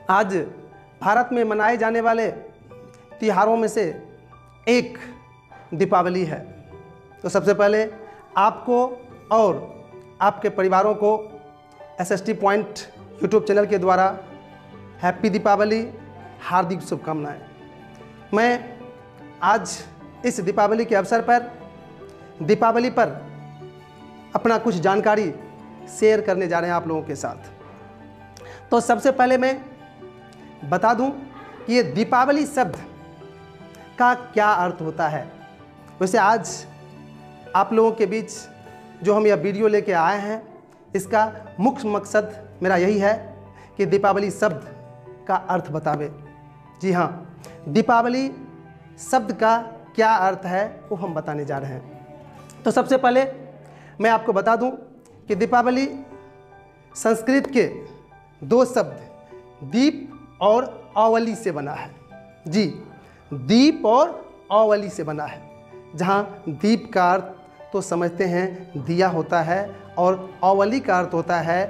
आज भारत में मनाए जाने वाले त्योहारों में से एक दीपावली है। तो सबसे पहले आपको और आपके परिवारों को SST पॉइंट यूट्यूब चैनल के द्वारा हैप्पी दीपावली, हार्दिक शुभकामनाएं। मैं आज इस दीपावली के अवसर पर दीपावली पर अपना कुछ जानकारी शेयर करने जा रहे हैं आप लोगों के साथ। तो सबसे पहले मैं बता दूं कि ये दीपावली शब्द का क्या अर्थ होता है। वैसे आज आप लोगों के बीच जो हम यह वीडियो लेके आए हैं, इसका मुख्य मकसद मेरा यही है कि दीपावली शब्द का अर्थ बतावे। जी हाँ, दीपावली शब्द का क्या अर्थ है वो हम बताने जा रहे हैं। तो सबसे पहले मैं आपको बता दूं कि दीपावली संस्कृत के दो शब्द दीप और अवली से बना है। जी, दीप और अवली से बना है, जहाँ दीप का अर्थ तो समझते हैं दिया होता है और अवली का अर्थ होता है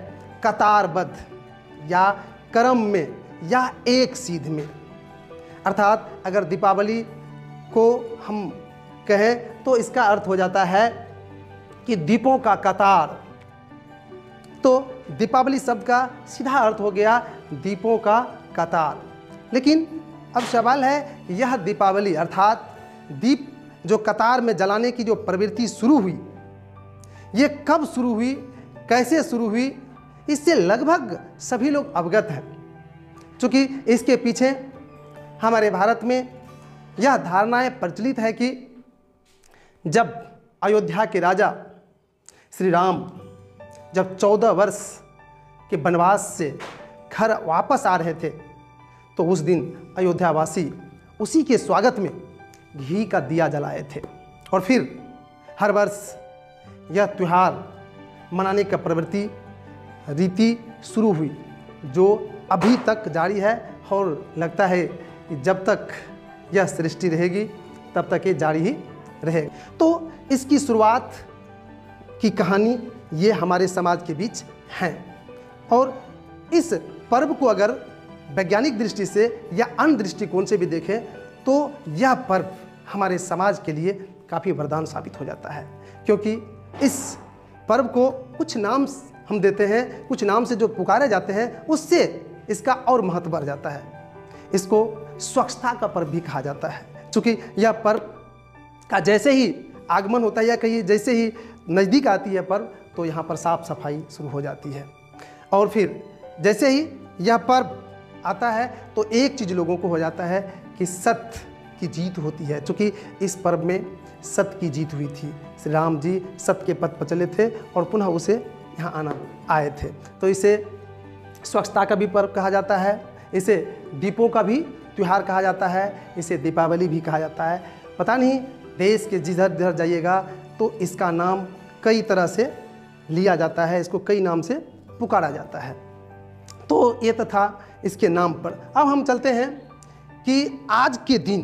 कतारबद्ध या क्रम में या एक सीध में। अर्थात अगर दीपावली को हम कहें तो इसका अर्थ हो जाता है कि दीपों का कतार। तो दीपावली शब्द का सीधा अर्थ हो गया दीपों का कतार। लेकिन अब सवाल है, यह दीपावली अर्थात दीप जो कतार में जलाने की जो प्रवृत्ति शुरू हुई, ये कब शुरू हुई, कैसे शुरू हुई, इससे लगभग सभी लोग अवगत हैं। क्योंकि इसके पीछे हमारे भारत में यह धारणाएं प्रचलित है कि जब अयोध्या के राजा श्री राम जब 14 वर्ष के वनवास से घर वापस आ रहे थे, तो उस दिन अयोध्यावासी उसी के स्वागत में घी का दिया जलाए थे। और फिर हर वर्ष यह त्यौहार मनाने का प्रवृत्ति रीति शुरू हुई, जो अभी तक जारी है और लगता है कि जब तक यह सृष्टि रहेगी तब तक ये जारी ही रहेगा। तो इसकी शुरुआत की कहानी ये हमारे समाज के बीच है। और इस पर्व को अगर वैज्ञानिक दृष्टि से या अन्य दृष्टिकोण से भी देखें तो यह पर्व हमारे समाज के लिए काफ़ी वरदान साबित हो जाता है। क्योंकि इस पर्व को कुछ नाम हम देते हैं, कुछ नाम से जो पुकारे जाते हैं उससे इसका और महत्व बढ़ जाता है। इसको स्वच्छता का पर्व भी कहा जाता है, क्योंकि यह पर्व का जैसे ही आगमन होता है या कहीं जैसे ही नज़दीक आती है पर्व, तो यहाँ पर साफ सफाई शुरू हो जाती है। और फिर जैसे ही यह पर्व आता है तो एक चीज़ लोगों को हो जाता है कि सत्य की जीत होती है। क्योंकि इस पर्व में सत्य की जीत हुई थी, श्री राम जी सत्य के पथ पर चले थे और पुनः उसे यहाँ आए थे। तो इसे स्वच्छता का भी पर्व कहा जाता है, इसे दीपों का भी त्यौहार कहा जाता है, इसे दीपावली भी कहा जाता है। पता नहीं देश के जिधर जाइएगा तो इसका नाम कई तरह से लिया जाता है, इसको कई नाम से पुकारा जाता है। तो ये तो था इसके नाम पर। अब हम चलते हैं कि आज के दिन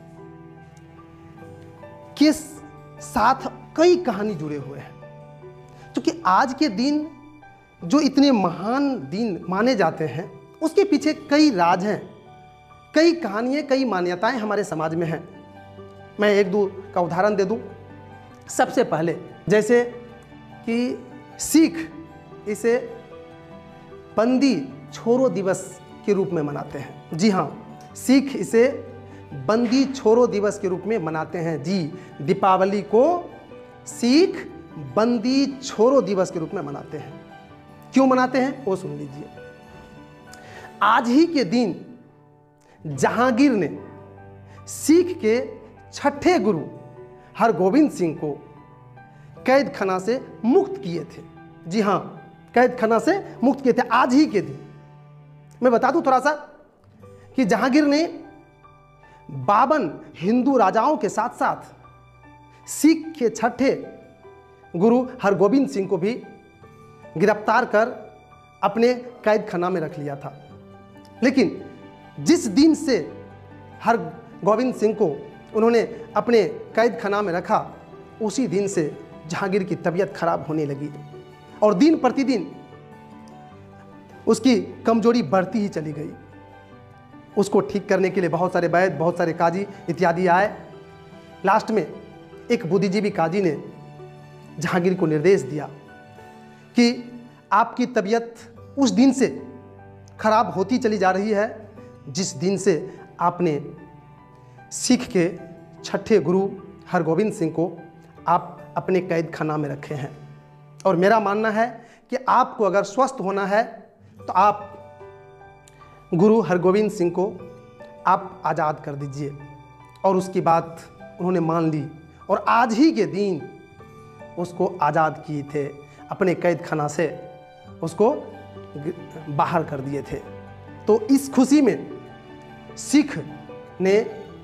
के साथ कई कहानी जुड़े हुए हैं। क्योंकि आज के दिन जो इतने महान दिन माने जाते हैं उसके पीछे कई राज हैं, कई कहानियाँ, कई मान्यताएं हमारे समाज में हैं। मैं एक दो का उदाहरण दे दूं। सबसे पहले जैसे कि सीख इसे बंदी छोड़ो दिवस के रूप में मनाते हैं। जी हाँ, सीख इसे बंदी छोड़ो दिवस के रूप में मनाते हैं। जी, दीपावली को सीख बंदी छोड़ो दिवस के रूप में मनाते हैं। क्यों मनाते हैं वो सुन लीजिए। आज ही के दिन जहांगीर ने सीख के छठे गुरु हरगोविंद सिंह को कैद खाना से मुक्त किए थे। जी हाँ, कैद खाना से मुक्त किए थे आज ही के दिन। मैं बता दूं थोड़ा सा कि जहांगीर ने 52 हिंदू राजाओं के साथ साथ सिख के छठे गुरु हरगोविंद सिंह को भी गिरफ्तार कर अपने कैद खाना में रख लिया था। लेकिन जिस दिन से हरगोविंद सिंह को उन्होंने अपने कैद खाना में रखा, उसी दिन से जहांगीर की तबीयत खराब होने लगी और दिन प्रतिदिन उसकी कमजोरी बढ़ती ही चली गई। उसको ठीक करने के लिए बहुत सारे वैद्य, बहुत सारे काजी इत्यादि आए। लास्ट में एक बुद्धिजीवी काजी ने जहांगीर को निर्देश दिया कि आपकी तबीयत उस दिन से खराब होती चली जा रही है जिस दिन से आपने सिख के छठे गुरु हरगोविंद सिंह को आप अपने कैद खाना में रखे हैं, और मेरा मानना है कि आपको अगर स्वस्थ होना है तो आप गुरु हरगोविंद सिंह को आप आज़ाद कर दीजिए। और उसकी बात उन्होंने मान ली और आज ही के दिन उसको आज़ाद किए थे, अपने कैद खाना से उसको बाहर कर दिए थे। तो इस खुशी में सिख ने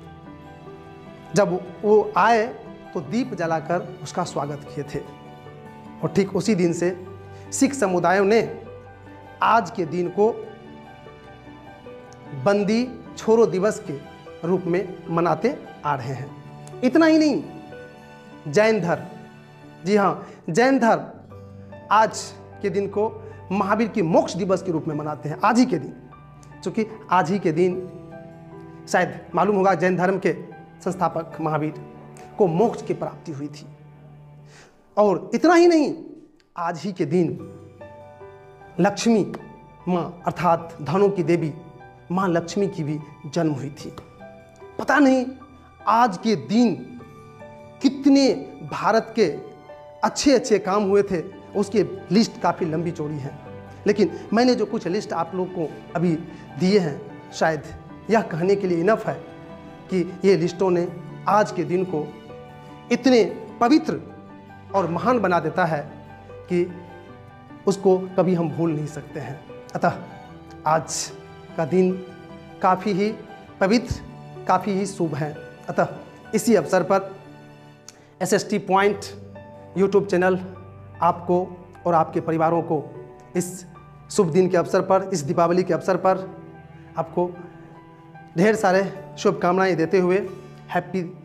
जब वो आए तो दीप जलाकर उसका स्वागत किए थे, और ठीक उसी दिन से सिख समुदायों ने आज के दिन को बंदी छोड़ो दिवस के रूप में मनाते आ रहे हैं। इतना ही नहीं, जैन धर्म, जी हाँ, जैन धर्म आज के दिन को महावीर की मोक्ष दिवस के रूप में मनाते हैं। आज ही के दिन, क्योंकि आज ही के दिन शायद मालूम होगा जैन धर्म के संस्थापक महावीर को मोक्ष की प्राप्ति हुई थी। और इतना ही नहीं, आज ही के दिन लक्ष्मी माँ अर्थात धनों की देवी माँ लक्ष्मी की भी जन्म हुई थी। पता नहीं आज के दिन कितने भारत के अच्छे अच्छे काम हुए थे, उसकी लिस्ट काफ़ी लंबी चौड़ी है, लेकिन मैंने जो कुछ लिस्ट आप लोग को अभी दिए हैं शायद यह कहने के लिए इनफ है कि ये लिस्टों ने आज के दिन को इतने पवित्र और महान बना देता है कि उसको कभी हम भूल नहीं सकते हैं। अतः आज का दिन काफ़ी ही पवित्र, काफ़ी ही शुभ है। अतः इसी अवसर पर SST पॉइंट यूट्यूब चैनल आपको और आपके परिवारों को इस शुभ दिन के अवसर पर, इस दीपावली के अवसर पर आपको ढेर सारे शुभकामनाएं देते हुए हैप्पी